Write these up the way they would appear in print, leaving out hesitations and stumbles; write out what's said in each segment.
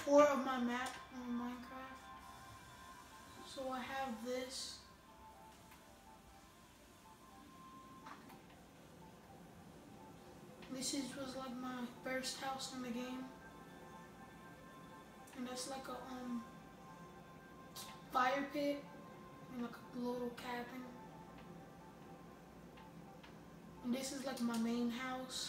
tour of my map on Minecraft. So I have this. This was like my first house in the game. And that's like a fire pit and like a little cabin. And this is like my main house.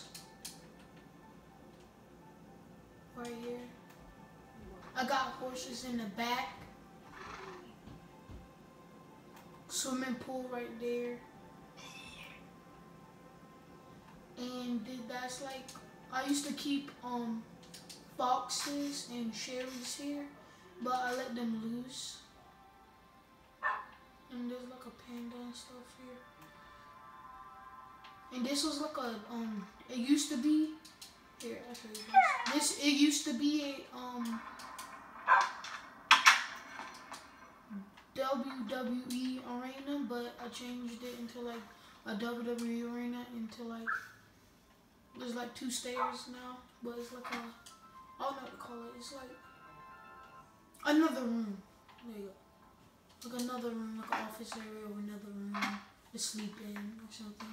Right here. I got horses in the back. Swimming pool right there. And that's like, I used to keep foxes and sherries here, but I let them loose. And there's like a panda and stuff here. And this was like a it used to be here, I'll show you this. It used to be a WWE arena, but I changed it into like a WWE arena into like, there's like 2 stairs now, but it's like a, I don't know what to call it. It's like another room. There you go. Like another room, like an office area or another room to sleep in or something.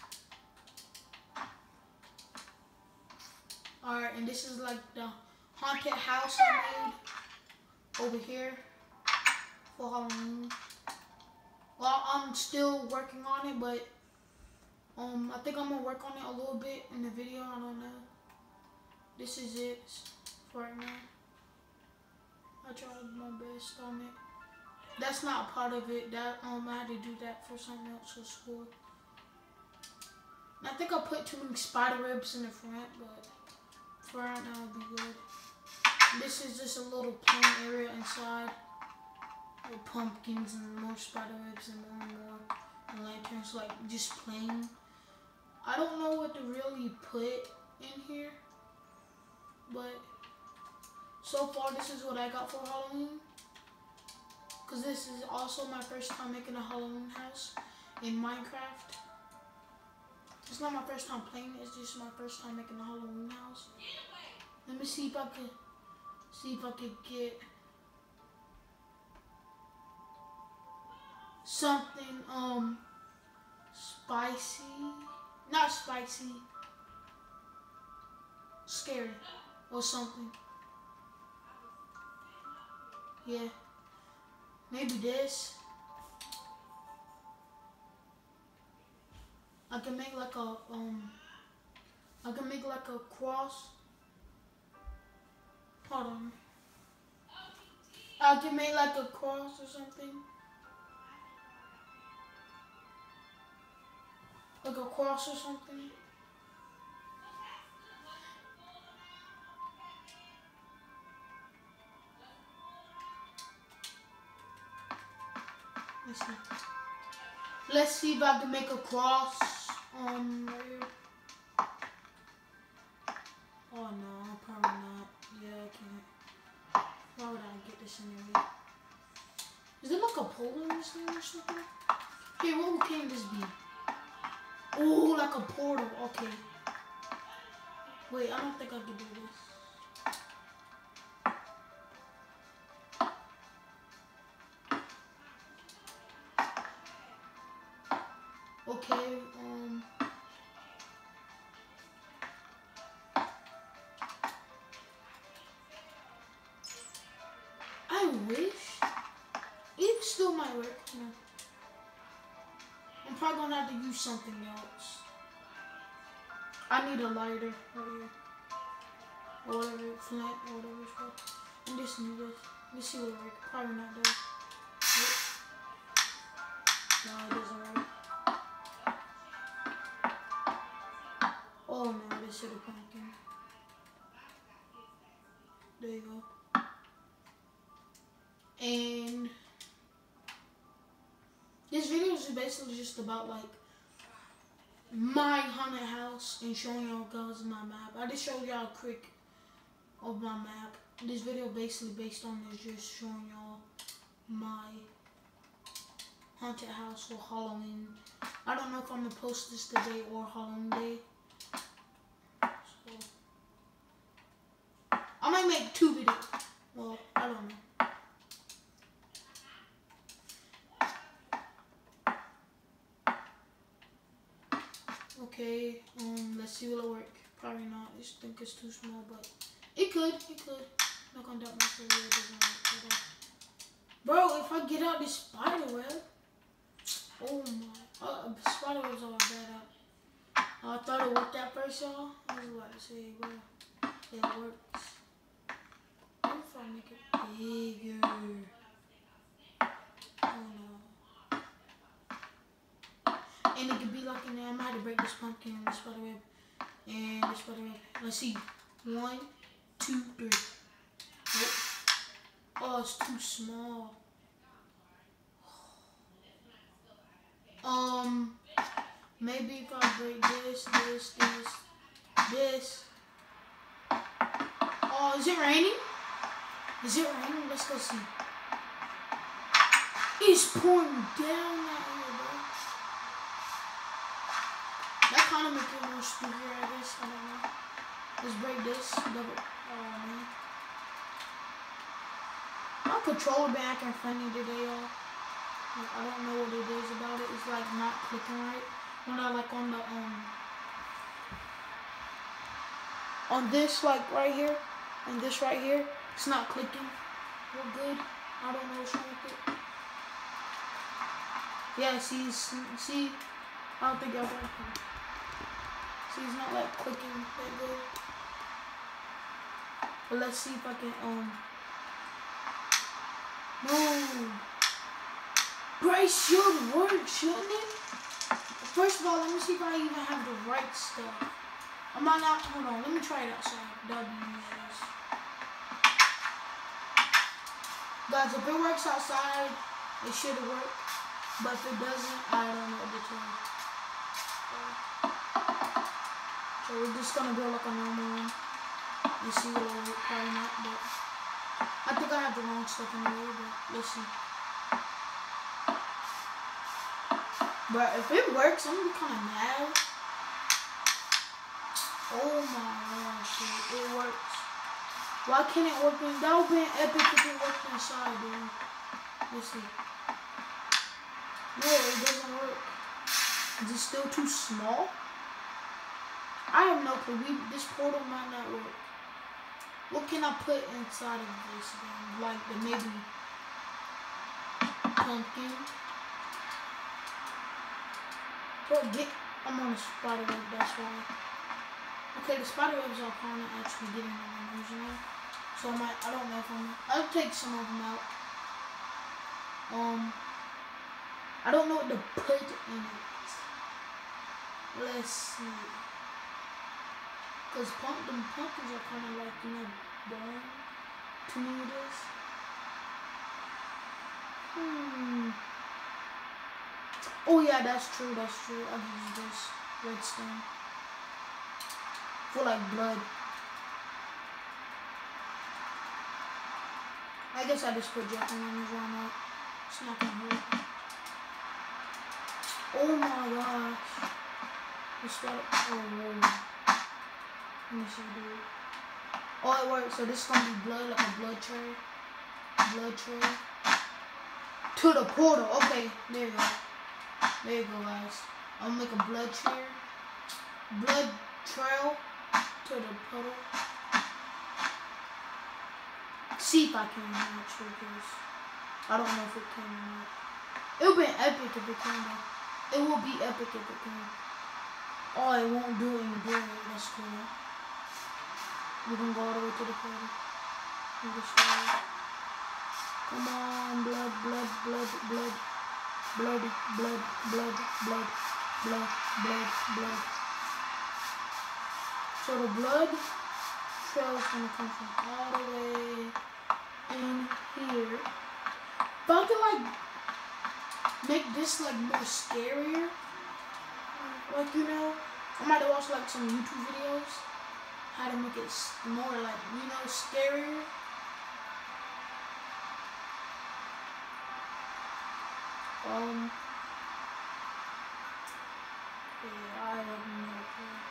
Alright, and this is like the haunted house I made over here for Halloween. Well, I'm still working on it, but I think I'm gonna work on it a little bit in the video. I don't know. This is it for right now. I tried my best on it. That's not part of it. That I had to do that for something else for school. And I think I put too many spider webs in the front, but for right now it'll be good. This is just a little plain area inside with pumpkins and more spider webs and more and lanterns, like just plain. I don't know what to really put in here, but so far this is what I got for Halloween. Because this is also my first time making a Halloween house in Minecraft. It's not my first time playing it, it's just my first time making a Halloween house. Let me see if I could get something spicy. Not spicy. Scary or something. Yeah. Maybe this. I can make like a cross. Hold on. I can make like a cross or something. Like a cross or something. Let's see if I can make a cross right here. Oh no, probably not. Yeah, I can't. Why would I get this anyway? Is there like a pole in this thing or something? Here, what can this be? Oh, like a portal. Okay. Wait, I don't think I can do this. Okay, I wish it still might work. No. I'm probably gonna have to use something else. I need a lighter right here. Or whatever, flint, or whatever it's called. And this new this. Let's see what it works. Probably not though. No, it doesn't work. Oh no, this is a pumpkin. There you go. And this video is basically just about like my haunted house and showing y'all guys my map. I just showed y'all a quick of my map. This video basically based on this, just showing y'all my haunted house for Halloween. I don't know if I'm gonna post this today or Halloween day. So I might make 2 videos. Okay, let's see will it work. Probably not. I just think it's too small, but it could. It could. Not gonna doubt myself. Yeah, it doesn't work. Bro, if I get out this spider web, oh my, spider webs are bad out. I thought it worked at first, y'all. I was about to say, bro, it works. What if I make it bigger? Oh no. And it could be like in there. I might have to break this pumpkin and this spider web and this spider web. Let's see. 1, 2, 3. Nope. Oh, it's too small. Maybe if I break this. Oh, is it raining? Is it raining? Let's go see. It's pouring down out here, bro. That kind of makes it more spookier, I guess. I don't know. Let's break this. Double. Oh, man. My controller been acting funny today, y'all. Like, I don't know what it is about it. It's like not clicking right. When I like on the on this like right here and this right here, it's not clicking real good. I don't know what's wrong with it. Yeah, see, I don't think y'all got it. See, it's not like clicking that good. But let's see if I can no. Bryce should work, shouldn't it? First of all, let me see if I even have the right stuff. I might not. Hold on, let me try it outside. Guys, if it works outside, it should work. But if it doesn't, I don't know what to do. So we're just gonna go like a normal one. You see, it'll work, probably not, but I think I have the wrong stuff in the way, but let's see. But if it works, I'm gonna be kind of mad. Oh my gosh, dude, it works. Why can't it work in? That would be epic if it worked inside, dude. Let's see. No, it doesn't work. Is it still too small? I have no clue. This portal might not work. What can I put inside of this then? Like the maybe pumpkin. Bro, I'm on a spider web, that's why. Okay, the spider webs are kind of actually getting on my nerves now. So I don't know if I'll take some of them out. I don't know what to put in it. Let's see. Because the pumpkins are kind of like, you know, boring. To me it is. Oh yeah, that's true. I'll use this redstone for like blood. I guess I just put jack-o'-lanterns on that. It's not gonna hurt. Oh my gosh. This got it. Oh whoa. Let me see, dude. Oh, it works. So this is gonna be blood, like a blood tray. Blood tray. To the portal. Okay, there you go. There you go, guys. I'll make a blood trail to the puddle. See if I can actually, because I don't know if it can or not. It would be epic if it can, though. It will be epic if it can. Oh, it won't do it in the door. That's cool. We're gonna go all the way to the puddle. Come on, blood. So the blood trail is gonna come from all the way in here. If I could like make this like more scarier, like you know, I might watch like some YouTube videos how to make it more like, you know, scarier. Yeah, I have no clue.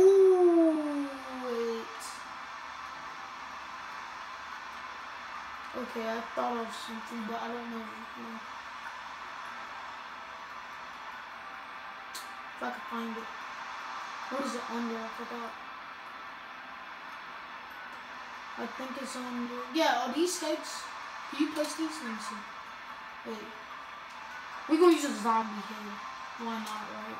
Ooh, wait. Okay, I thought of something, but I don't know. If I could find it. What is it under? I forgot. I think it's under. Yeah, are these heads? Can you place these? Let me see. Wait. We're gonna use a zombie head. Why not, right?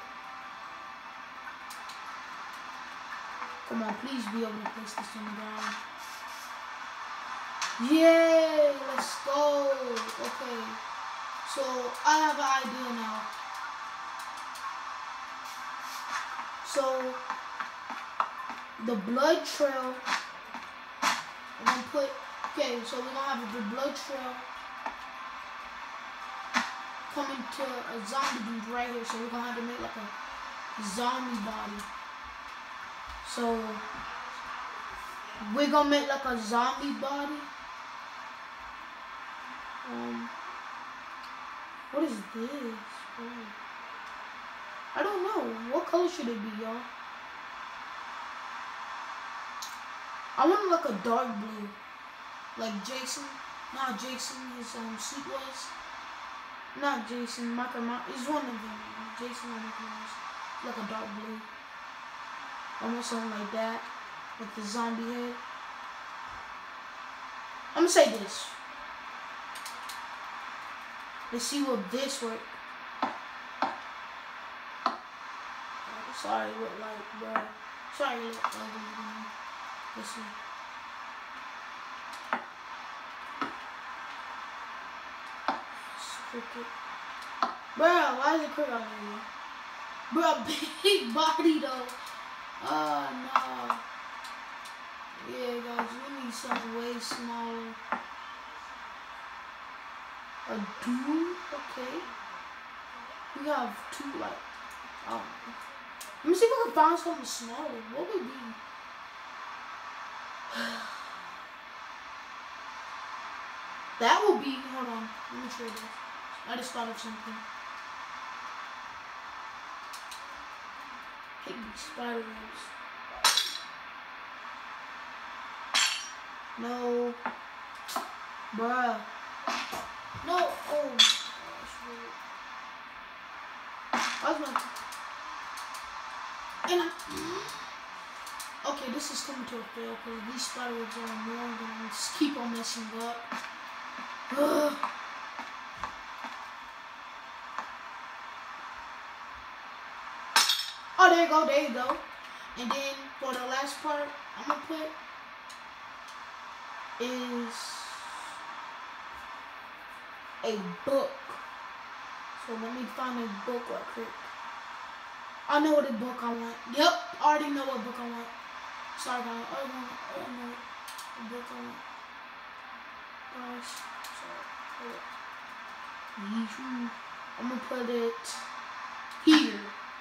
Come on, please be able to place this on the ground. Yay! Let's go. Okay. So I have an idea now. So the blood trail. I'm gonna put. Okay, so we're gonna have the blood trail coming to a zombie dude right here. So we're gonna have to make like a zombie body. So we're gonna make like a zombie body. What is this? Oh. I don't know. What color should it be, y'all? I want like a dark blue. Like Jason. Not Jason, his suit was. Not Jason, Michael Mouse. He's one of them. Jason or Michael Mouse. Like a dark blue. I want something like that. Like the zombie head. I'm gonna say this. Let's see what this works. Sorry, what like, bro. Sorry, look ugly. Let's see. Cricket. Bro, why is it cricket on here? Bro, big body though. Oh no. Yeah, guys, we need something way smaller. A dude? Okay. We have two, like, let me see if I can find something smaller. What would be? That will be, hold on, let me try this. I just thought of something. Hate these spider webs. No. Bruh. No. Oh. Why's my... And okay, this is coming to a fail because these spider webs are annoying and just keep on messing up. Ugh. Oh, there you go, there you go. And then for the last part, I'm gonna put is a book. So let me find a book right quick. I know what book I want. Yep, I already know what book I want. Sorry guys, I don't know what book I want. Guys, sorry. I'm gonna put it here.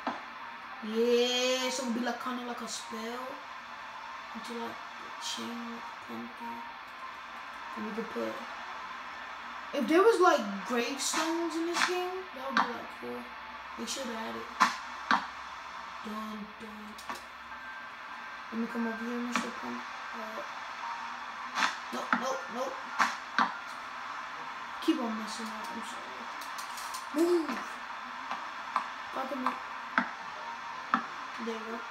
Yeah, so it'll be like kind of like a spell. Into like the chain, like pumpkin. And we could put. If there was like gravestones in this game, that would be like cool. They should have added. Dun. Let me come over here, Mr. Pumpkin. Nope. Keep on messing up. I'm sorry. Move. Back at me. There you go.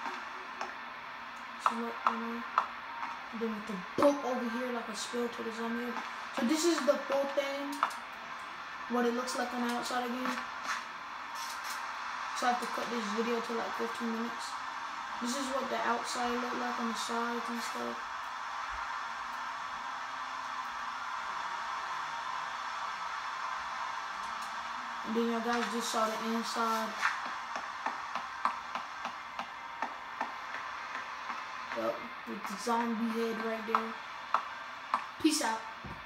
So what, then with the book over here, like a spell to the zombie. So this is the full thing. What it looks like on the outside again. So I have to cut this video to like 15 minutes. This is what the outside look like on the sides and stuff. And then you guys just saw the inside. Yep, with the zombie head right there. Peace out.